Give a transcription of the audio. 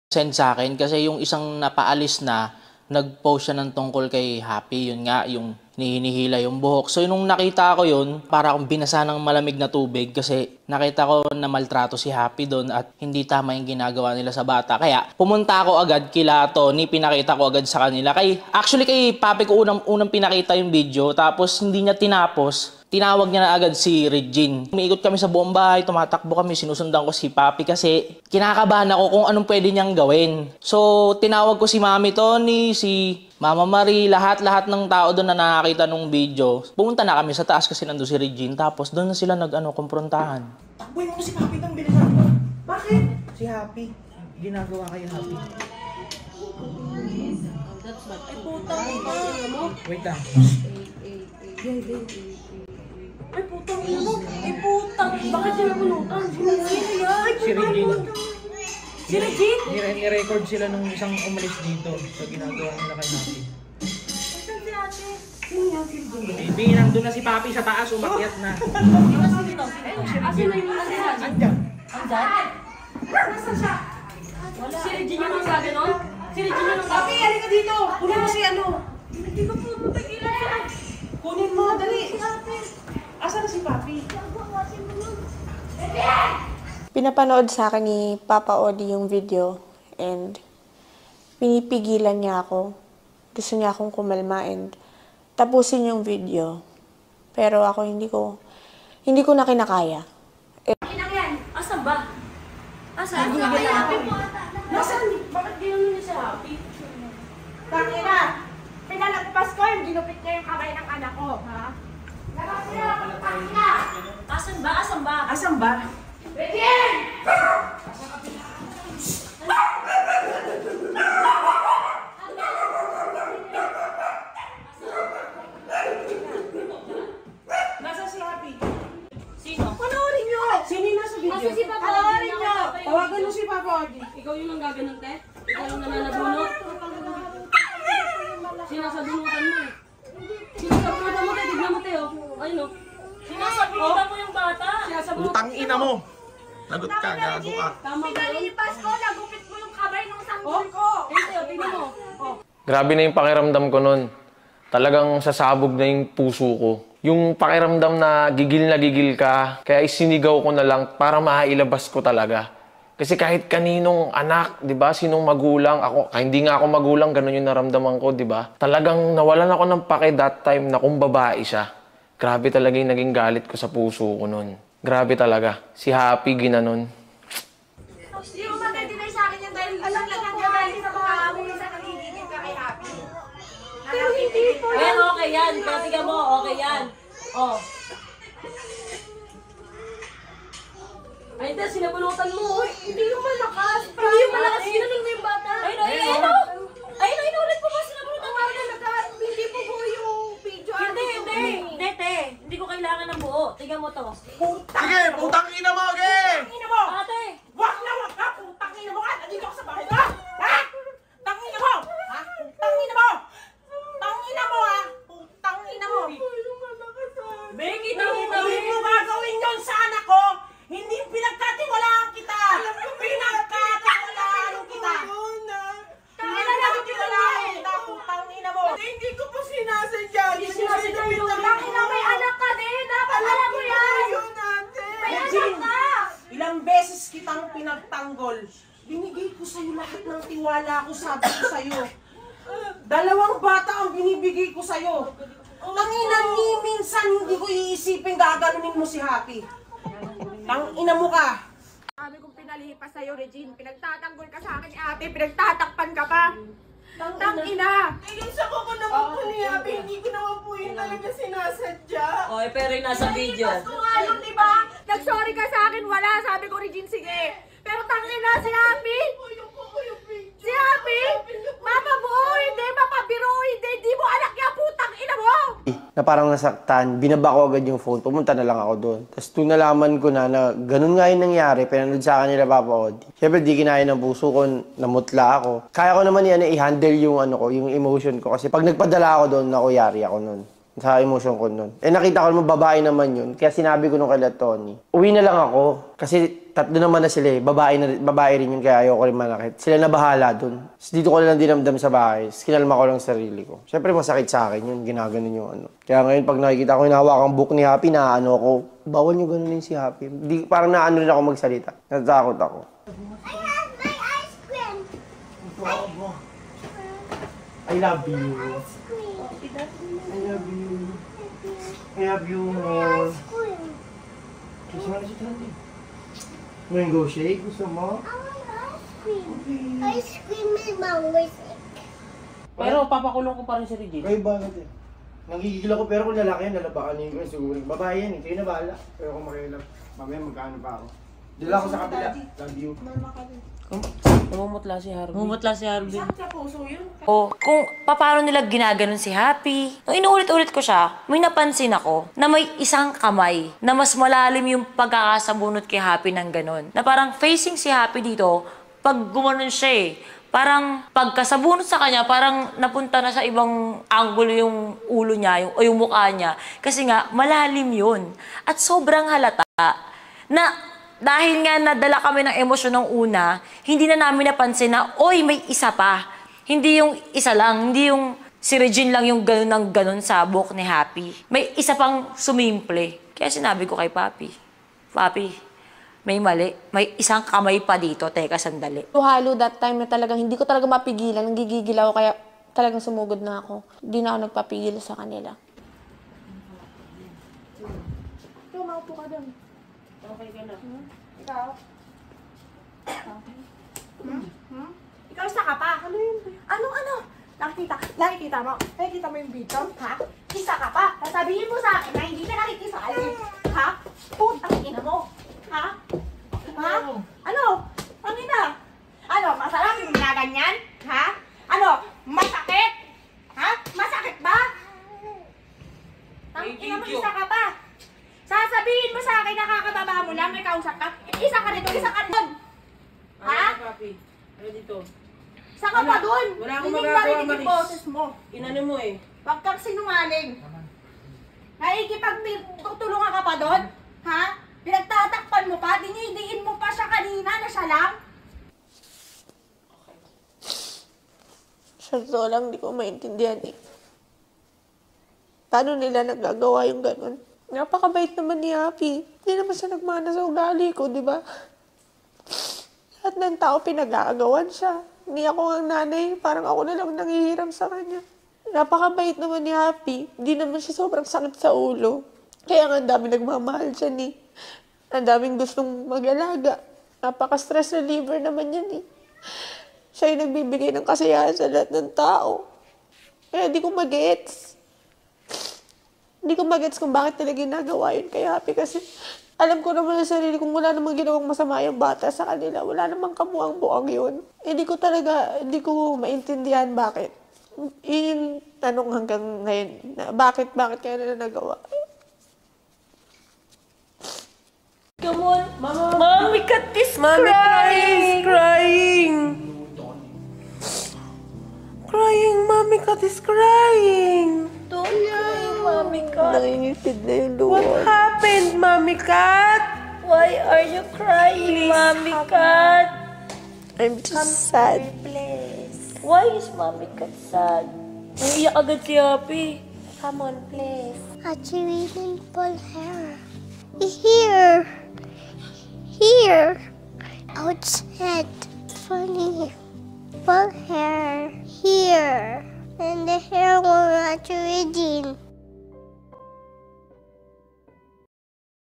send sa akin kasi yung isang napaalis na nag-post siya ng tungkol kay Happy, yun nga, yung hinihila yung buhok. So nung nakita ko yun, para akong binasa ng malamig na tubig kasi nakita ko na maltrato si Happy doon at hindi tama yung ginagawa nila sa bata. Kaya pumunta ako agad kila Tony, pinakita ko agad sa kanila. Actually kay Papi ko unang pinakita yung video, tapos hindi niya tinapos. Tinawag niya na agad si Regine. Umiikot kami sa buong bahay, tumatakbo kami, sinusundan ko si Papi kasi kinakabahan ako kung anong pwede niyang gawin. So, tinawag ko si Mami Tony, si Mama Marie, lahat ng tao doon na nakakita nung video. Pumunta na kami sa taas kasi nandun si Regine, tapos doon na sila kumprontahan. Takboy mo si Papi kang bilisan mo. Bakit? Si Happy. Ginagawa kayo Happy. Ay, putang ina mo. Wait lang. Ay, putang ina mo. Ay, putang. Bakit sila pulutan? Sino yan? Si Regine. Si Regine? Ni-record sila nung isang umalis dito sa ginagawa nila kay Happy. Saan si ate? Sino yan si Regine? Baby, nandun na si Papi sa taas, umakyat na. Sino dito? Sino yung nandyan? Andyan. Andyan? Nasaan siya? Wala. Si Regine yung nanggaga nun? Si Regine yung nanggaga? Papi, halika dito! Kunin mo si ano? Hindi ko po mapigilan siya. Kunin mo, dali. Asan na si Papi? Pinapanood sa akin ni Papa Odi yung video and pinipigilan niya ako. Gusto niya akong kumalma and tapusin yung video. Pero ako hindi ko na kinakaya. Asan ba? Asan? Nasaan? Bakit gano'n niya siya Happy? Tangina! Pinalagpas ko yung ginupit niya yung kamay ng anak ko, ha? Labas niya! Tangina! Asan ba? Asan ba? Asan ba? Regine! Nasaan si Happy? Sino? Panoorin niyo! Sino yung nasa video? Kasi si Papa Panoorin niyo! Tawagan mo si Papa Odi. Ikaw yung nanggaganon, te? Ikaw yung nananabunot? Sinasabunutan mo eh. Sinasabunutan mo, te? Tignan mo, te, oh. Ayun, oh. Sinasabunutan mo yung bata. Sinasabunutan. Utang ina mo! Lagot ka, gago ka. Tama ba yun? Pinalipas ko, nagupit mo yung kamay ng sanggol ko! Ayun, te, oh, tignan mo. Oh. Grabe na yung pakiramdam ko nun. Talagang sasabog na yung puso ko. Yung pakiramdam na gigil ka, kaya isinigaw ko na lang para mailabas ko talaga. Kasi kahit kaninong anak, 'di ba, sinong magulang, hindi nga ako magulang, ganun yung naramdaman ko, 'di ba? Talagang nawalan ako ng pake that time na kung babae siya. Grabe talaga yung naging galit ko sa puso ko nun. Grabe talaga. Si Happy ginanon. Hindi mo matay sa akin yan dahil alam lang ang galing sa mga amo sa nagigigil ka kay Happy. Pero hindi po Ayan, okay yan. Pero tignan mo, okay yan. Oh. Ay, te, sinabunutan mo. Hindi yung malakas! Hindi yung malakas, ginanon mo yung bata. Ayun, ayun, ayun, ulit po ba sinabunutan mo? Hindi po po yung video. Hindi, te. Hindi ko kailangan ng buo. Tignan mo to. Sige, putang ina mo, ge! Tangina mo! Ate! Wag na wag ka! Tangina mo ka! Nandito ako sa bahay mo! Ha? Tangina mo! Ha? Tangina mo! Tangina mo ha! Tangina mo! Becky, Hindi mo gagawin yun sa anak ko! Hindi pinagkatiwalaan kita! Pinagkatiwalaan kita! Pinagkatiwalaan kita! Tangina mo! Hindi ko po sinasadya. Tangina may anak ka din! Dapat alam mo yan! May anak ka! Ilang beses kitang pinagtanggol. Binigay ko sa'yo lahat ng tiwala ko, sabi ko sa'yo. 2 bata ang binibigay ko sa'yo. Tangina ni minsan hindi ko iisipin gaganunin mo si Happy. Tangina mo ka. Sabi kong pinalipas sa'yo, Regine. Pinagtatanggol ka sa akin ni ate. Pinagtatakpan ka pa. Tangina! Ilinsa ko naman po ni Happy. Hindi ko naman po yun talaga sinasadya. Okay, pero yung nasa video. Nalipas ko nga yun, di ba? Nag-sorry ka sa akin, wala. Sabi ko, Regine, sige. Pero tangina, si Happy! Si Happy! Mapabuo, hindi. Mapabiro, hindi. Di mo anak niya, putang ina mo! Na parang nasaktan, binaba ko agad yung phone, pumunta na lang ako doon. Tapos doon nalaman ko na ganun nga yung nangyari, pinanood sa akin nila Papa Odi. Siyempre di kinaya ng puso ko, namutla ako. Kaya ko naman i-handle yung yung emotion ko kasi pag nagpadala ako doon, yari ako noon. Sa emotion ko noon. Nakita ko naman babae naman yun, kaya sinabi ko nung kay Tony, uwi na lang ako kasi tatlo naman na sila eh. Babae rin yun, kaya ayoko rin manakit. Sila na bahala dun. Tapos dito ko lang dinamdam sa bahay. Tapos kinalma ko lang sarili ko. Siyempre masakit sa akin yun, ginaganon yung ano. Kaya ngayon pag nakikita ko hinahawak ang book ni Happy, naano ako, bawal nyo ganunin si Happy. Parang naano rin ako magsalita. Natatakot ako. I have my ice cream. I love you. Ice cream. I love you. I love you more. Ice cream. Gusto mo na si Tandy? Mango shake? Gusto mo? I want ice cream. Ice cream is mango shake. Pero papakulong ko pa rin si Regine. Kayo ba natin? Nagigigil ako pero kung lalaki yan, lalabakan ko yun siguro. Babae yan eh, kayo na bahala. Pero kung makialam, mamaya magkano pa ako. Dila ako sa kabila. Love you. Namumutla si Harvey. Mumutla si Harvey. Sakit sa puso yun. O, kung paano nila ginaganon si Happy. Nung inuulit-ulit ko siya, may napansin ako na may isang kamay na mas malalim yung pagkakasabunot kay Happy ng ganon. Na parang facing si Happy dito, pag gumanon siya eh. Parang pagkasabunot sa kanya, parang napunta na sa ibang angulo yung ulo niya, o yung mukha niya. Kasi nga, malalim yun. At sobrang halata na dahil nga nadala kami ng emosyon ng una, hindi na namin napansin na, oy, may isa pa. Hindi yung isa lang, hindi yung si Regine lang yung ganun ng ganun sa buhok ni Happy. May isa pang sumimple. Kaya sinabi ko kay Papi, Papi, may mali. May isang kamay pa dito. Teka, sandali. Halo that time na talagang hindi ko talaga mapigilan. Nagigigil ako kaya talagang sumugod na ako. Hindi na ako nagpapigil sa kanila. Ikaw, maupo ka doon. Okay ka na. Ikaw? Ikaw isa ka pa. Ano yun? Ano? Nakikita mo yung video, ha? Isa ka pa. Sasabihin mo sa akin na hindi ka nakikisali. Ha? Putang ina mo. Ha? Ha? Ano? Pangina? Ano? Masarap yung ginaganyan? Ha? Ano? Masakit? Ha? Masakit ba? Tangina mo, isa ka pa. Sasabihin mo sa akin, nakakababa mo lang, may kausap ka. Isa ka rito, isa ka doon. Ha? Papi? Ano dito? Isa ka pa doon. Wala akong Hindi magagawa, marinig yung Maris. boses mo. Inano mo eh. Huwag kang sinungaling. Naikipagtutulungan ka pa doon? Ha? Pinagtatakpan mo pa? Dinidiin mo pa siya kanina na siya lang? Sa totoo lang, hindi ko maintindihan eh. Paano nila nagagawa yung ganun? Napakabait naman ni Happy. Hindi naman siya nagmana sa ugali ko, di ba? Lahat ng tao pinag-aagawan siya. Hindi ako ang nanay, parang ako na lang nangihiram sa kanya. Napakabait naman ni Happy. Hindi naman siya sobrang sakit sa ulo. Kaya nga ang dami nagmamahal siya ni. Ang daming gustong mag-alaga. Napaka-stress reliever naman yan eh. Siya yung nagbibigay ng kasiyahan sa lahat ng tao. Kaya di ko mag-gets. Hindi ko mag-gets kung bakit nila ginagawa yun kay Happy kasi alam ko naman sa sarili kung wala namang ginawang masama yung bata sa kanila. Wala namang kabuang-buang yun. Hindi ko maintindihan bakit. Yun yung tanong hanggang ngayon. Na bakit kaya nila nagawa? Come on. Mommy Kat is crying. Mommy Kat is crying. Don't cry, Mommy Kat. Nangingisid na yung luha. What happened, Mommy Kat? Why are you crying, Mommy Kat? I'm just sad. Why is Mommy Kat sad? Naiiyak agad si Happy. Come on, please. Achieving full hair. Here. Outside. Funny. Full hair. Here. And the hair will not reading.